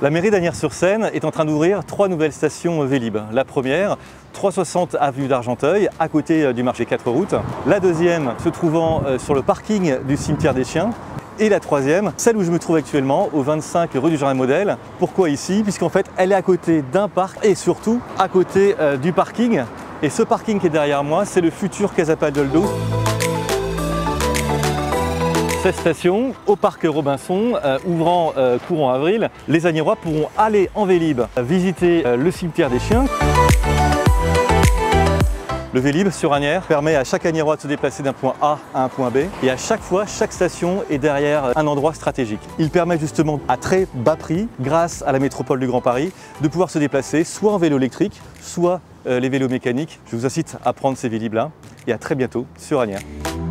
La mairie d'Asnières-sur-Seine est en train d'ouvrir 3 nouvelles stations Vélib'. La première, 360 avenue d'Argenteuil, à côté du marché 4 routes. La deuxième, se trouvant sur le parking du cimetière des Chiens. Et la troisième, celle où je me trouve actuellement, au 25 rue du Jardin Modèle. Pourquoi ici? Puisqu'en fait, elle est à côté d'un parc et surtout à côté du parking. Et ce parking qui est derrière moi, c'est le futur Casa Padoldo. 16 stations au parc Robinson, ouvrant courant avril. Les Asniérois pourront aller en Vélib', visiter le cimetière des Chiens. Le Vélib' sur Asnières permet à chaque Asniérois de se déplacer d'un point A à un point B et à chaque fois, chaque station est derrière un endroit stratégique. Il permet justement à très bas prix, grâce à la métropole du Grand Paris, de pouvoir se déplacer soit en vélo électrique, soit les vélos mécaniques. Je vous incite à prendre ces Vélib'-là et à très bientôt sur Asnières.